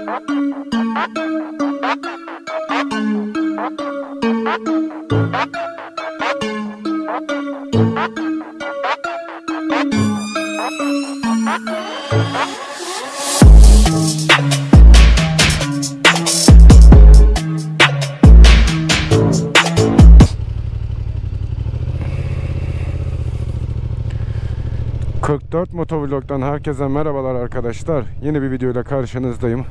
...44 Motovlog'dan herkese merhabalar arkadaşlar. Yeni bir videoyla karşınızdayım.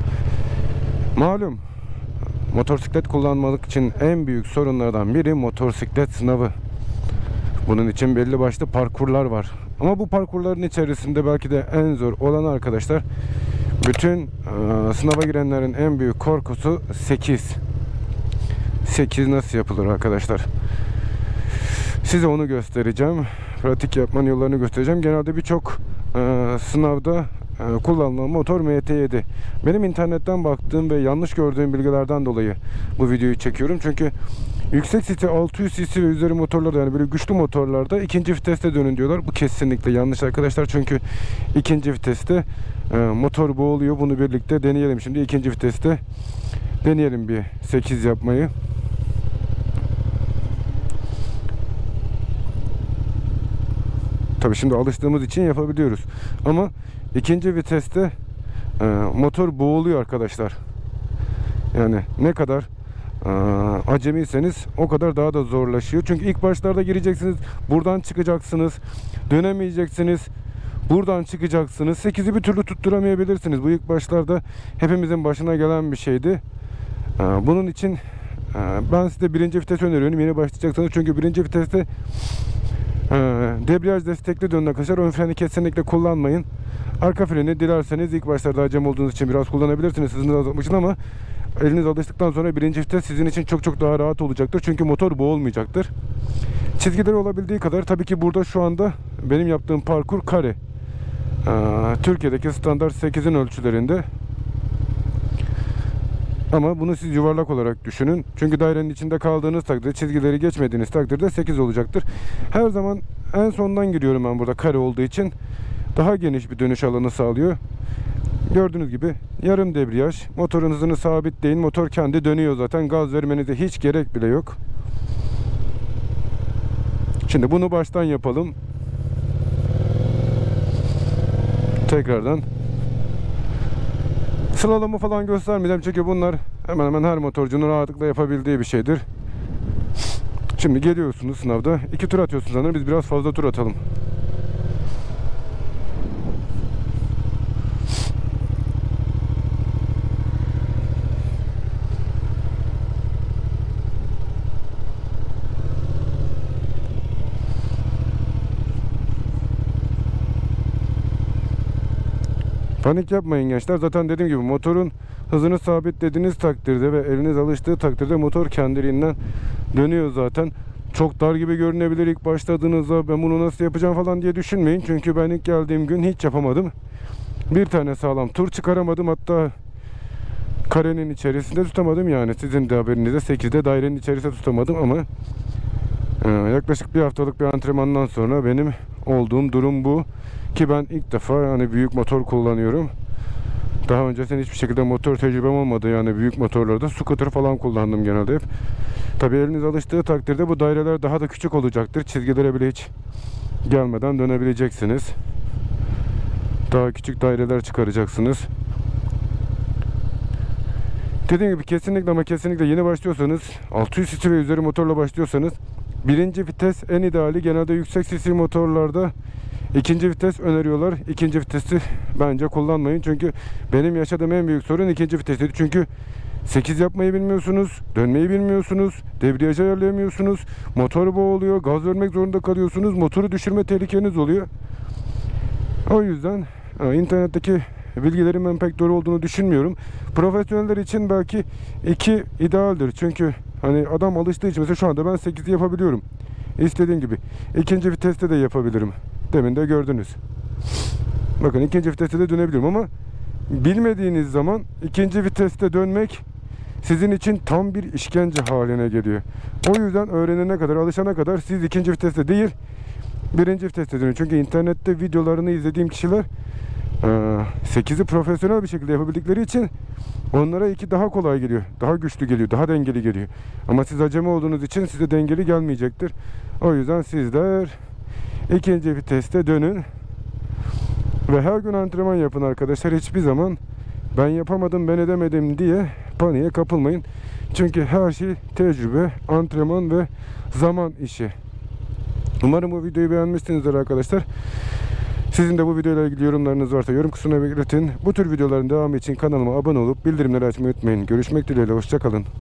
Malum motosiklet kullanmak için en büyük sorunlardan biri motosiklet sınavı. Bunun için belli başlı parkurlar var. Ama bu parkurların içerisinde belki de en zor olan arkadaşlar, bütün sınava girenlerin en büyük korkusu 8. 8 nasıl yapılır arkadaşlar? Size onu göstereceğim. Pratik yapmanın yollarını göstereceğim. Genelde birçok sınavda kullanılan motor MT7. Benim internetten baktığım ve yanlış gördüğüm bilgilerden dolayı bu videoyu çekiyorum. Çünkü yüksek cc, 600 cc ve üzeri motorlarda, yani böyle güçlü motorlarda ikinci viteste dönün diyorlar. Bu kesinlikle yanlış arkadaşlar. Çünkü ikinci viteste motor boğuluyor. Bunu birlikte deneyelim. Şimdi ikinci viteste deneyelim bir 8 yapmayı. Tabii şimdi alıştığımız için yapabiliyoruz. Ama ikinci viteste motor boğuluyor arkadaşlar. Yani ne kadar acemiyseniz o kadar daha da zorlaşıyor. Çünkü ilk başlarda gireceksiniz, buradan çıkacaksınız, dönemeyeceksiniz, buradan çıkacaksınız. 8'i bir türlü tutturamayabilirsiniz. Bu ilk başlarda hepimizin başına gelen bir şeydi. Bunun için ben size birinci vites öneriyorum yeni başlayacaksanız. Çünkü birinci viteste debriyaj destekli dönün arkadaşlar. Ön freni kesinlikle kullanmayın. Arka freni dilerseniz ilk başlarda acemi olduğunuz için biraz kullanabilirsiniz, hızınızı azaltmak için, ama eliniz alıştıktan sonra birinci vites sizin için çok daha rahat olacaktır. Çünkü motor boğulmayacaktır. Çizgileri olabildiği kadar, tabii ki burada şu anda benim yaptığım parkur kare. Türkiye'deki standart 8'in ölçülerinde. Ama bunu siz yuvarlak olarak düşünün. Çünkü dairenin içinde kaldığınız takdirde, çizgileri geçmediğiniz takdirde 8 olacaktır. Her zaman en sondan giriyorum ben burada, kare olduğu için. Daha geniş bir dönüş alanı sağlıyor. Gördüğünüz gibi yarım debriyaj. Motorun hızını sabitleyin. Motor kendi dönüyor zaten. Gaz vermenize hiç gerek bile yok. Şimdi bunu baştan yapalım. Tekrardan. Slalom'u falan göstermeyeceğim çünkü bunlar hemen hemen her motorcunun rahatlıkla yapabildiği bir şeydir. Şimdi geliyorsunuz sınavda. 2 tur atıyorsunuz sanırım. Biz biraz fazla tur atalım. Panik yapmayın gençler. Zaten dediğim gibi motorun hızını sabitlediğiniz takdirde ve eliniz alıştığı takdirde motor kendiliğinden dönüyor zaten. Çok dar gibi görünebilir ilk başladığınızda, ben bunu nasıl yapacağım falan diye düşünmeyin. Çünkü ben ilk geldiğim gün hiç yapamadım. Bir tane sağlam tur çıkaramadım. Hatta karenin içerisinde tutamadım, yani sizin de haberinizde 8'de dairenin içerisinde tutamadım, ama yaklaşık bir haftalık bir antrenmandan sonra benim olduğum durum bu. Ki ben ilk defa yani büyük motor kullanıyorum. Daha öncesinde hiçbir şekilde motor tecrübem olmadı, yani büyük motorlarda scooter falan kullandım genelde hep. Tabii eliniz alıştığı takdirde bu daireler daha da küçük olacaktır. Çizgilere bile hiç gelmeden dönebileceksiniz. Daha küçük daireler çıkaracaksınız. Dediğim gibi kesinlikle ama kesinlikle yeni başlıyorsanız, 600 cc ve üzeri motorla başlıyorsanız, birinci vites en ideali. Genelde yüksek cc motorlarda ikinci vites öneriyorlar. İkinci vitesi bence kullanmayın. Çünkü benim yaşadığım en büyük sorun ikinci vitesiydi. Çünkü 8 yapmayı bilmiyorsunuz, dönmeyi bilmiyorsunuz, debriyajı ayarlayamıyorsunuz, motor boğuluyor, gaz vermek zorunda kalıyorsunuz, motoru düşürme tehlikeniz oluyor. O yüzden internetteki bilgilerin ben pek doğru olduğunu düşünmüyorum. Profesyoneller için belki 2 idealdir. Çünkü hani adam alıştığı için, mesela şu anda ben 8'i yapabiliyorum. İstediğim gibi. İkinci viteste de yapabilirim. Demin de gördünüz. Bakın ikinci viteste de dönebilirim, ama bilmediğiniz zaman ikinci viteste dönmek sizin için tam bir işkence haline geliyor. O yüzden öğrenene kadar, alışana kadar siz ikinci viteste değil, birinci viteste dönün. Çünkü internette videolarını izlediğim kişiler 8'i profesyonel bir şekilde yapabildikleri için onlara 2 daha kolay geliyor. Daha güçlü geliyor. Daha dengeli geliyor. Ama siz acemi olduğunuz için size dengeli gelmeyecektir. O yüzden sizler ikinci viteste dönün. Ve her gün antrenman yapın arkadaşlar. Hiçbir zaman ben yapamadım, ben edemedim diye paniğe kapılmayın. Çünkü her şey tecrübe, antrenman ve zaman işi. Umarım bu videoyu beğenmişsinizdir arkadaşlar. Sizin de bu videoyla ilgili yorumlarınız varsa yorum kısmına belirtin. Bu tür videoların devamı için kanalıma abone olup bildirimleri açmayı unutmayın. Görüşmek dileğiyle, hoşça kalın.